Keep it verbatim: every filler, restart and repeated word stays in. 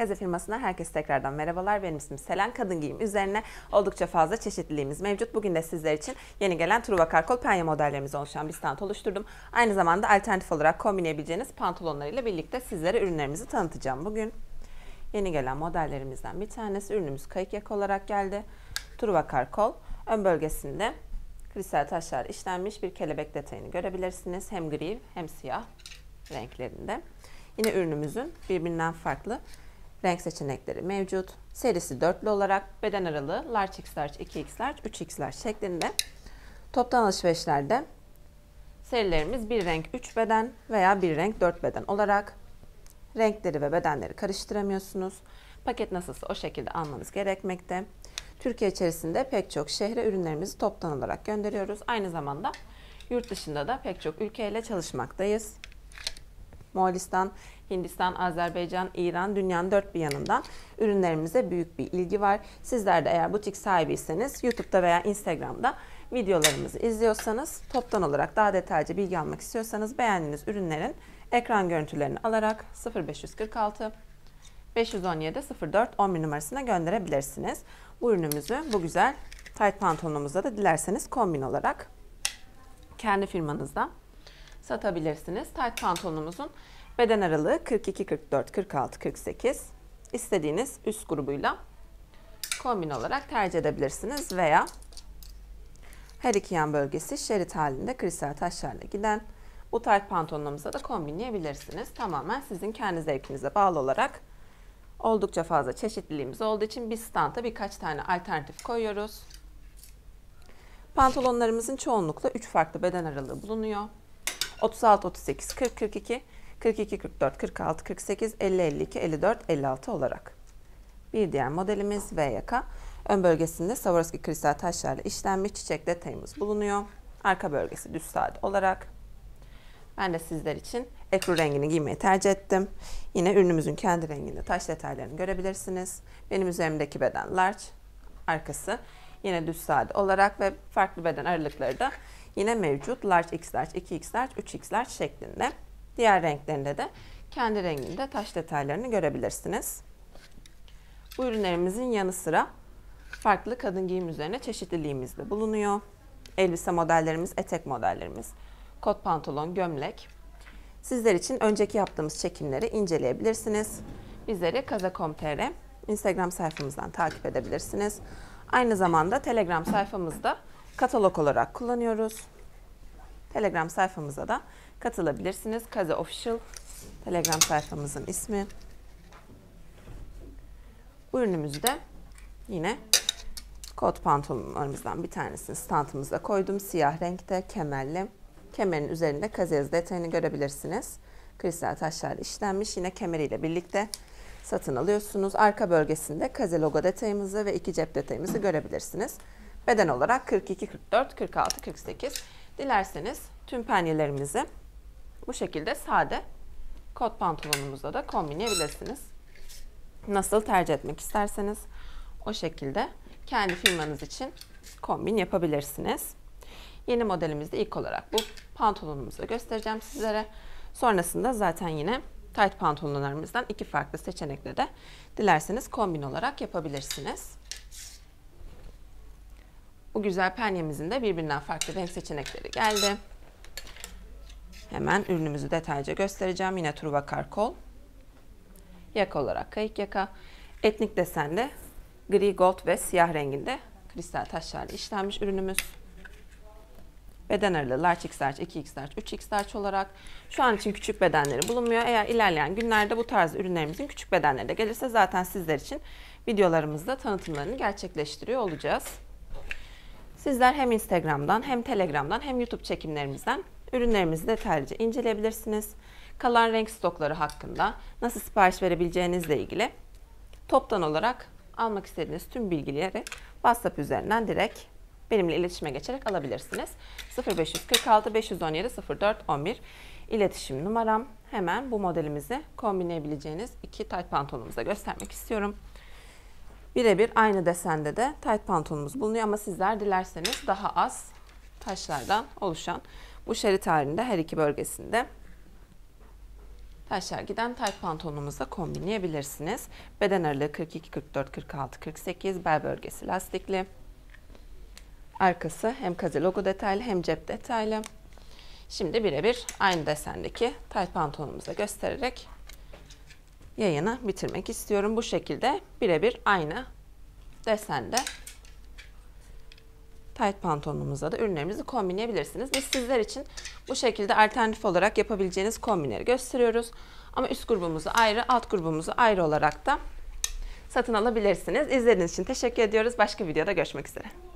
Kaze firmasından herkese tekrardan merhabalar. Benim ismim Selen. Kadın giyim üzerine oldukça fazla çeşitliliğimiz mevcut. Bugün de sizler için yeni gelen Truva Karkol penye modellerimiz oluşan bir stand oluşturdum. Aynı zamanda alternatif olarak kombinleyebileceğiniz pantolonlarıyla birlikte sizlere ürünlerimizi tanıtacağım bugün. Yeni gelen modellerimizden bir tanesi, ürünümüz kayık yaka olarak geldi. Truva Karkol ön bölgesinde kristal taşlar işlenmiş bir kelebek detayını görebilirsiniz. Hem gri hem siyah renklerinde. Yine ürünümüzün birbirinden farklı renk seçenekleri mevcut. Serisi dörtlü olarak beden aralığı large x large, iki x large, üç x large şeklinde. Toptan alışverişlerde serilerimiz bir renk üç beden veya bir renk dört beden olarak, renkleri ve bedenleri karıştıramıyorsunuz. Paket nasılsa o şekilde almanız gerekmekte. Türkiye içerisinde pek çok şehre ürünlerimizi toptan olarak gönderiyoruz. Aynı zamanda yurt dışında da pek çok ülkeyle çalışmaktayız. Moğolistan, Hindistan, Azerbaycan, İran, dünyanın dört bir yanından ürünlerimize büyük bir ilgi var. Sizler de eğer butik sahibiyseniz YouTube'da veya Instagram'da videolarımızı izliyorsanız, toptan olarak daha detaylıca bilgi almak istiyorsanız beğendiğiniz ürünlerin ekran görüntülerini alarak sıfır beş kırk altı beş on yedi sıfır dört on bir numarasına gönderebilirsiniz. Bu ürünümüzü bu güzel tight pantolonumuzda da dilerseniz kombin olarak kendi firmanızda satabilirsiniz. Tight pantolonumuzun beden aralığı kırk iki kırk dört kırk altı kırk sekiz. İstediğiniz üst grubuyla kombin olarak tercih edebilirsiniz veya her iki yan bölgesi şerit halinde kristal taşlarla giden bu tight pantolonumuza da kombinleyebilirsiniz. Tamamen sizin kendi zevkinize bağlı olarak oldukça fazla çeşitliliğimiz olduğu için biz standa birkaç tane alternatif koyuyoruz. Pantolonlarımızın çoğunlukla üç farklı beden aralığı bulunuyor. otuz altı otuz sekiz kırk kırk iki kırk iki kırk dört kırk altı kırk sekiz elli elli iki elli dört elli altı olarak. Bir diğer modelimiz V yaka. Ön bölgesinde Swarovski kristal taşlarla işlenmiş çiçek detayımız bulunuyor. Arka bölgesi düz sade olarak. Ben de sizler için ekru rengini giymeyi tercih ettim. Yine ürünümüzün kendi renginde taş detaylarını görebilirsiniz. Benim üzerimdeki beden large, arkası yine düz sade olarak ve farklı beden aralıkları da yine mevcut. Large x large, iki x large, üç x large şeklinde. Diğer renklerinde de kendi renginde taş detaylarını görebilirsiniz. Bu ürünlerimizin yanı sıra farklı kadın giyim üzerine çeşitliliğimiz de bulunuyor. Elbise modellerimiz, etek modellerimiz, kot pantolon, gömlek. Sizler için önceki yaptığımız çekimleri inceleyebilirsiniz. Bizleri kaze nokta com nokta tr Instagram sayfamızdan takip edebilirsiniz. Aynı zamanda Telegram sayfamızda katalog olarak kullanıyoruz. Telegram sayfamıza da katılabilirsiniz. Kaze Official Telegram sayfamızın ismi. Bu ürünümüzü de yine kot pantolonlarımızdan bir tanesini standımıza koydum. Siyah renkte, kemerli. Kemerin üzerinde kaze yazı detayını görebilirsiniz. Kristal taşlarla işlenmiş. Yine kemeriyle birlikte satın alıyorsunuz. Arka bölgesinde kaze logo detayımızı ve iki cep detayımızı görebilirsiniz. Beden olarak kırk iki kırk dört kırk altı kırk sekiz. Dilerseniz tüm penyelerimizi bu şekilde sade kot pantolonumuzla da kombinleyebilirsiniz. Nasıl tercih etmek isterseniz o şekilde kendi firmanız için kombin yapabilirsiniz. Yeni modelimizde ilk olarak bu pantolonumuzu göstereceğim sizlere. Sonrasında zaten yine tight pantolonlarımızdan iki farklı seçenekle de dilerseniz kombin olarak yapabilirsiniz. Bu güzel penyemizin de birbirinden farklı renk seçenekleri geldi. Hemen ürünümüzü detaylıca göstereceğim. Yine Truva Karkol. Yaka olarak kayık yaka. Etnik desende gri, gold ve siyah renginde kristal taşlarla işlenmiş ürünümüz. Beden aralığı large x large, iki x large, üç x large olarak. Şu an için küçük bedenleri bulunmuyor. Eğer ilerleyen günlerde bu tarz ürünlerimizin küçük bedenleri de gelirse zaten sizler için videolarımızda tanıtımlarını gerçekleştiriyor olacağız. Sizler hem Instagram'dan hem Telegram'dan hem YouTube çekimlerimizden ürünlerimizi detaylıca inceleyebilirsiniz. Kalan renk stokları hakkında nasıl sipariş verebileceğinizle ilgili toptan olarak almak istediğiniz tüm bilgileri WhatsApp üzerinden direkt benimle iletişime geçerek alabilirsiniz. sıfır beş kırk altı beş on yedi sıfır dört on bir iletişim numaram. Hemen bu modelimizi kombinleyebileceğiniz iki tight pantolonumuza göstermek istiyorum. Birebir aynı desende de tight pantolonumuz bulunuyor ama sizler dilerseniz daha az taşlardan oluşan bu şerit halinde her iki bölgesinde taşlar giden tayt pantolonumuzla kombinleyebilirsiniz. Beden aralığı kırk iki, kırk dört, kırk altı, kırk sekiz, bel bölgesi lastikli. Arkası hem kaze logo detaylı hem cep detaylı. Şimdi birebir aynı desendeki tayt pantolonumuza göstererek yayını bitirmek istiyorum. Bu şekilde birebir aynı desende tayt pantolonumuzla da ürünlerimizi kombinleyebilirsiniz. Biz sizler için bu şekilde alternatif olarak yapabileceğiniz kombinleri gösteriyoruz. Ama üst grubumuzu ayrı, alt grubumuzu ayrı olarak da satın alabilirsiniz. İzlediğiniz için teşekkür ediyoruz. Başka videoda görüşmek üzere.